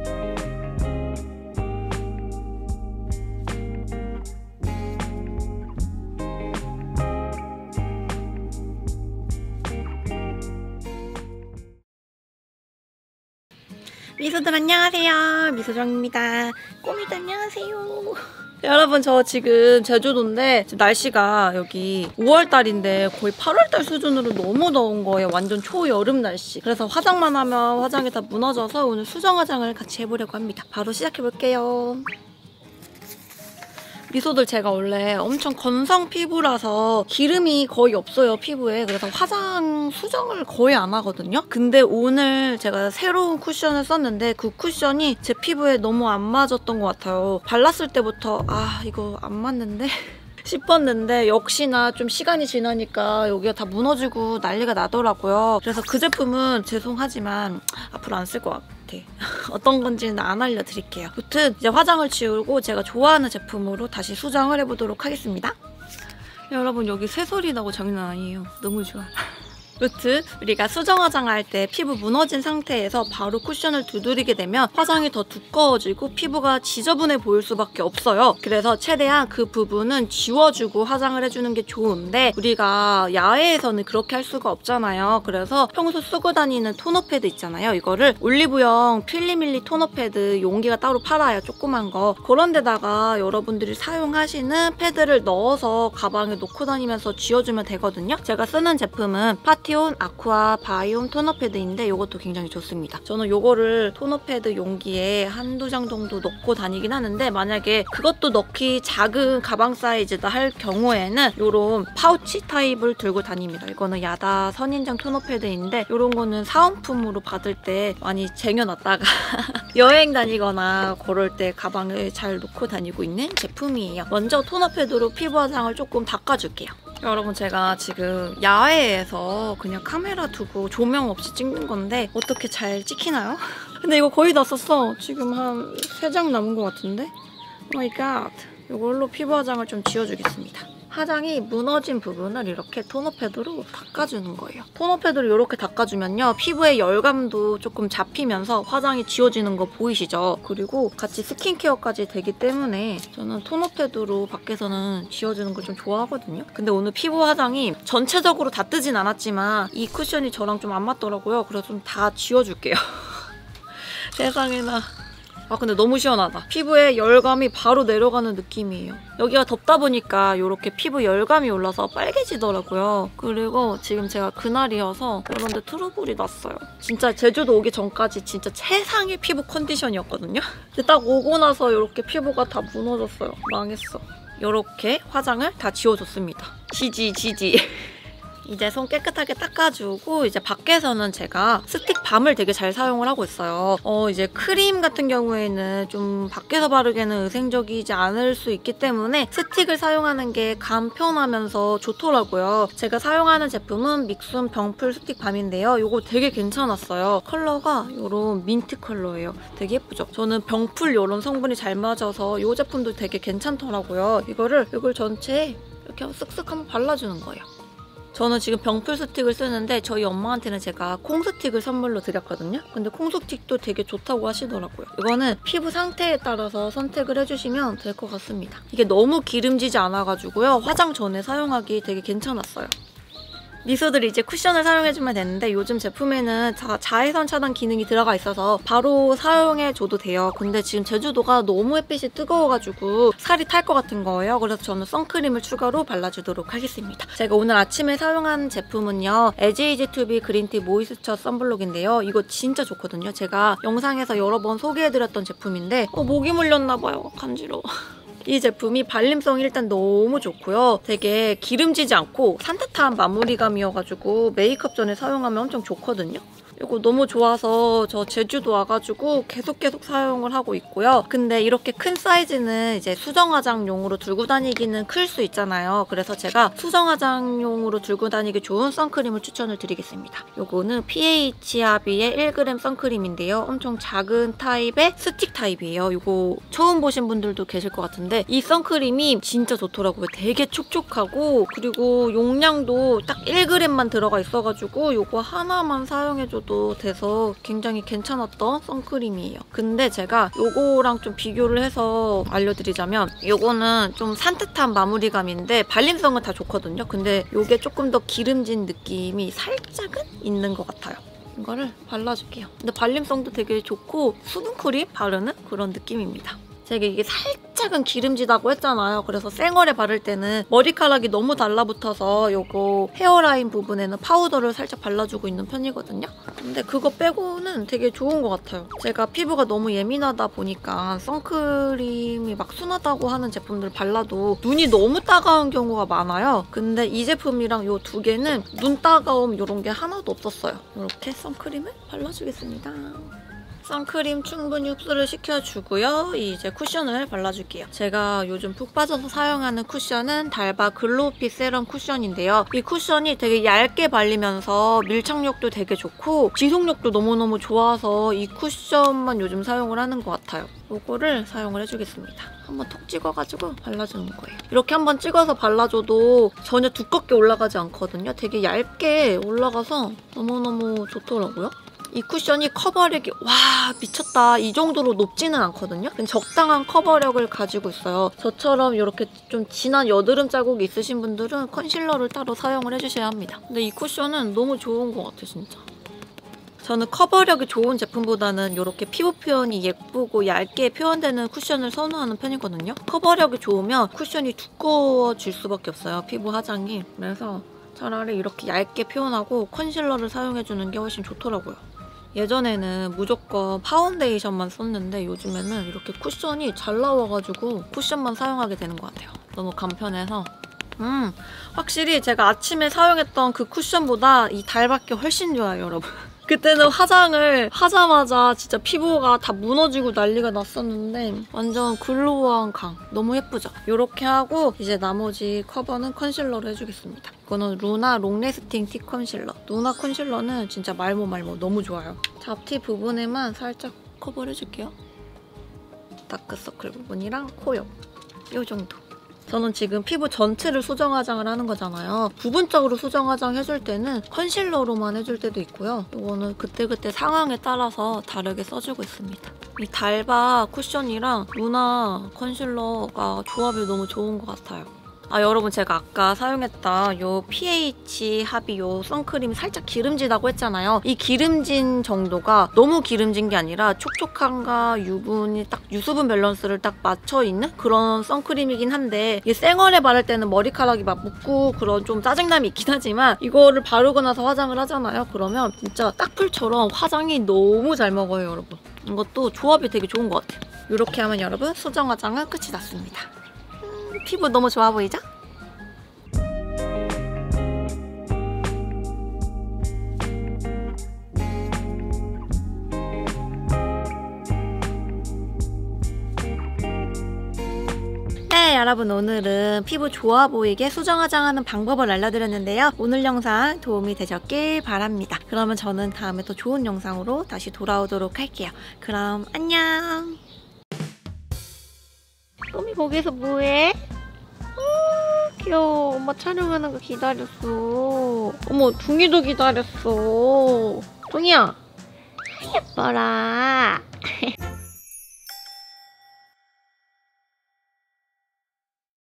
미소들 안녕하세요. 미소정입니다. 꼬미도 안녕하세요. 여러분, 저 지금 제주도인데 지금 날씨가 여기 5월달인데 거의 8월달 수준으로 너무 더운 거예요. 완전 초여름 날씨. 그래서 화장만 하면 화장이 다 무너져서 오늘 수정 화장을 같이 해보려고 합니다. 바로 시작해볼게요. 미소들, 제가 원래 엄청 건성 피부라서 기름이 거의 없어요, 피부에. 그래서 화장 수정을 거의 안 하거든요. 근데 오늘 제가 새로운 쿠션을 썼는데 그 쿠션이 제 피부에 너무 안 맞았던 것 같아요. 발랐을 때부터 이거 안 맞는데? 싶었는데 역시나 좀 시간이 지나니까 여기가 다 무너지고 난리가 나더라고요. 그래서 그 제품은 죄송하지만 앞으로 안 쓸 것 같아요. 어떤 건지는 안 알려드릴게요. 아무튼 이제 화장을 지우고 제가 좋아하는 제품으로 다시 수정을 해보도록 하겠습니다. 여러분, 여기 새소리 나고 장난 아니에요. 너무 좋아. 아무튼 우리가 수정 화장할 때 피부 무너진 상태에서 바로 쿠션을 두드리게 되면 화장이 더 두꺼워지고 피부가 지저분해 보일 수밖에 없어요. 그래서 최대한 그 부분은 지워주고 화장을 해주는 게 좋은데 우리가 야외에서는 그렇게 할 수가 없잖아요. 그래서 평소 쓰고 다니는 토너 패드 있잖아요. 이거를 올리브영 필리밀리 토너 패드 용기가 따로 팔아요. 조그만 거. 그런 데다가 여러분들이 사용하시는 패드를 넣어서 가방에 놓고 다니면서 지워주면 되거든요. 제가 쓰는 제품은 파티온 아쿠아 바이옴 토너 패드인데 이것도 굉장히 좋습니다. 저는 이거를 토너 패드 용기에 한두 장 정도 넣고 다니긴 하는데 만약에 그것도 넣기 작은 가방 사이즈다 할 경우에는 이런 파우치 타입을 들고 다닙니다. 이거는 야다 선인장 토너 패드인데 이런 거는 사은품으로 받을 때 많이 쟁여놨다가 여행 다니거나 그럴 때 가방을 잘 놓고 다니고 있는 제품이에요. 먼저 토너 패드로 피부 화장을 조금 닦아줄게요. 여러분, 제가 지금 야외에서 그냥 카메라 두고 조명 없이 찍는 건데 어떻게 잘 찍히나요? 근데 이거 거의 다 썼어. 지금 한 3장 남은 것 같은데? 오 마이 갓. 이걸로 피부 화장을 좀 지워주겠습니다. 화장이 무너진 부분을 이렇게 토너 패드로 닦아주는 거예요. 토너 패드로 이렇게 닦아주면요, 피부에 열감도 조금 잡히면서 화장이 지워지는 거 보이시죠? 그리고 같이 스킨케어까지 되기 때문에 저는 토너 패드로 밖에서는 지워주는 걸 좀 좋아하거든요. 근데 오늘 피부 화장이 전체적으로 다 뜨진 않았지만 이 쿠션이 저랑 좀 안 맞더라고요. 그래서 좀 다 지워줄게요. 세상에나. 근데 너무 시원하다. 피부에 열감이 바로 내려가는 느낌이에요. 여기가 덥다 보니까 이렇게 피부 열감이 올라서 빨개지더라고요. 그리고 지금 제가 그날이어서 그런데 트러블이 났어요. 진짜 제주도 오기 전까지 진짜 최상의 피부 컨디션이었거든요. 근데 딱 오고 나서 이렇게 피부가 다 무너졌어요. 망했어. 이렇게 화장을 다 지워줬습니다. 지지. 이제 손 깨끗하게 닦아주고 이제 밖에서는 제가 스틱 밤을 되게 잘 사용을 하고 있어요. 이제 크림 같은 경우에는 좀 밖에서 바르기에는 위생적이지 않을 수 있기 때문에 스틱을 사용하는 게 간편하면서 좋더라고요. 제가 사용하는 제품은 믹순 병풀 스틱 밤인데요. 이거 되게 괜찮았어요. 컬러가 이런 민트 컬러예요. 되게 예쁘죠? 저는 병풀 이런 성분이 잘 맞아서 이 제품도 되게 괜찮더라고요. 이걸 전체에 이렇게 쓱쓱 한번 발라주는 거예요. 저는 지금 병풀 스틱을 쓰는데 저희 엄마한테는 제가 콩 스틱을 선물로 드렸거든요. 근데 콩 스틱도 되게 좋다고 하시더라고요. 이거는 피부 상태에 따라서 선택을 해주시면 될 것 같습니다. 이게 너무 기름지지 않아가지고요. 화장 전에 사용하기 되게 괜찮았어요. 미소들이 이제 쿠션을 사용해주면 되는데 요즘 제품에는 자외선 차단 기능이 들어가 있어서 바로 사용해줘도 돼요. 근데 지금 제주도가 너무 햇빛이 뜨거워가지고 살이 탈 것 같은 거예요. 그래서 저는 선크림을 추가로 발라주도록 하겠습니다. 제가 오늘 아침에 사용한 제품은요, 에지이지2비 그린티 모이스처 선블록인데요. 이거 진짜 좋거든요. 제가 영상에서 여러 번 소개해드렸던 제품인데 목이 물렸나봐요. 간지러워. 이 제품이 발림성이 일단 너무 좋고요. 되게 기름지지 않고 산뜻한 마무리감이어가지고 메이크업 전에 사용하면 엄청 좋거든요. 이거 너무 좋아서 저 제주도 와가지고 계속 사용을 하고 있고요. 근데 이렇게 큰 사이즈는 이제 수정 화장용으로 들고 다니기는 클 수 있잖아요. 그래서 제가 수정 화장용으로 들고 다니기 좋은 선크림을 추천을 드리겠습니다. 이거는 PH아비의 1g 선크림인데요. 엄청 작은 타입의 스틱 타입이에요. 이거 처음 보신 분들도 계실 것 같은데 이 선크림이 진짜 좋더라고요. 되게 촉촉하고 그리고 용량도 딱 1g만 들어가 있어가지고 이거 하나만 사용해줘도 정도 돼서 굉장히 괜찮았던 선크림이에요. 근데 제가 요거랑 좀 비교를 해서 알려드리자면 요거는 좀 산뜻한 마무리감인데 발림성은 다 좋거든요. 근데 요게 조금 더 기름진 느낌이 살짝은 있는 것 같아요. 이거를 발라줄게요. 근데 발림성도 되게 좋고 수분크림 바르는 그런 느낌입니다. 제가 이게 살짝은 기름지다고 했잖아요. 그래서 생얼에 바를 때는 머리카락이 너무 달라붙어서 요거 헤어라인 부분에는 파우더를 살짝 발라주고 있는 편이거든요. 근데 그거 빼고는 되게 좋은 것 같아요. 제가 피부가 너무 예민하다 보니까 선크림이 막 순하다고 하는 제품들 발라도 눈이 너무 따가운 경우가 많아요. 근데 이 제품이랑 요 두 개는 눈 따가움 이런 게 하나도 없었어요. 이렇게 선크림을 발라주겠습니다. 선크림 충분히 흡수를 시켜주고요. 이제 쿠션을 발라줄게요. 제가 요즘 푹 빠져서 사용하는 쿠션은 달바 글로우핏 세럼 쿠션인데요. 이 쿠션이 되게 얇게 발리면서 밀착력도 되게 좋고 지속력도 너무너무 좋아서 이 쿠션만 요즘 사용을 하는 것 같아요. 이거를 사용을 해주겠습니다. 한번 톡 찍어가지고 발라주는 거예요. 이렇게 한번 찍어서 발라줘도 전혀 두껍게 올라가지 않거든요. 되게 얇게 올라가서 너무너무 좋더라고요. 이 쿠션이 커버력이 와 미쳤다 이 정도로 높지는 않거든요. 적당한 커버력을 가지고 있어요. 저처럼 이렇게 좀 진한 여드름 자국이 있으신 분들은 컨실러를 따로 사용을 해주셔야 합니다. 근데 이 쿠션은 너무 좋은 것 같아요 진짜. 저는 커버력이 좋은 제품보다는 이렇게 피부 표현이 예쁘고 얇게 표현되는 쿠션을 선호하는 편이거든요. 커버력이 좋으면 쿠션이 두꺼워질 수밖에 없어요. 피부 화장이. 그래서 차라리 이렇게 얇게 표현하고 컨실러를 사용해주는 게 훨씬 좋더라고요. 예전에는 무조건 파운데이션만 썼는데 요즘에는 이렇게 쿠션이 잘 나와가지고 쿠션만 사용하게 되는 것 같아요. 너무 간편해서 확실히 제가 아침에 사용했던 그 쿠션보다 이 달밖에 훨씬 좋아요 여러분. 그때는 화장을 하자마자 진짜 피부가 다 무너지고 난리가 났었는데 완전 글로우한 강. 너무 예쁘죠? 이렇게 하고 이제 나머지 커버는 컨실러로 해주겠습니다. 이거는 루나 롱래스팅 티 컨실러. 루나 컨실러는 진짜 말모 너무 좋아요. 잡티 부분에만 살짝 커버를 해줄게요. 다크서클 부분이랑 코 옆. 이 정도. 저는 지금 피부 전체를 수정 화장을 하는 거잖아요. 부분적으로 수정 화장 해줄 때는 컨실러로만 해줄 때도 있고요. 이거는 그때그때 상황에 따라서 다르게 써주고 있습니다. 이 달바 쿠션이랑 루나 컨실러가 조합이 너무 좋은 것 같아요. 여러분 제가 아까 사용했던 요 pH 합이 요 선크림이 살짝 기름지다고 했잖아요. 이 기름진 정도가 너무 기름진 게 아니라 촉촉함과 유분이 딱 유수분 밸런스를 딱 맞춰있는 그런 선크림이긴 한데 이게 생얼에 바를 때는 머리카락이 막 묻고 그런 좀 짜증남이 있긴 하지만 이거를 바르고 나서 화장을 하잖아요. 그러면 진짜 딱풀처럼 화장이 너무 잘 먹어요 여러분. 이것도 조합이 되게 좋은 것 같아요. 이렇게 하면 여러분 수정 화장은 끝이 났습니다. 피부 너무 좋아 보이죠? 네, 여러분 오늘은 피부 좋아 보이게 수정 화장하는 방법을 알려드렸는데요. 오늘 영상 도움이 되셨길 바랍니다. 그러면 저는 다음에 또 좋은 영상으로 다시 돌아오도록 할게요. 그럼 안녕! 또미 거기서 뭐해? 귀여워. 엄마 촬영하는 거 기다렸어. 어머, 둥이도 기다렸어. 둥이야. 예뻐라.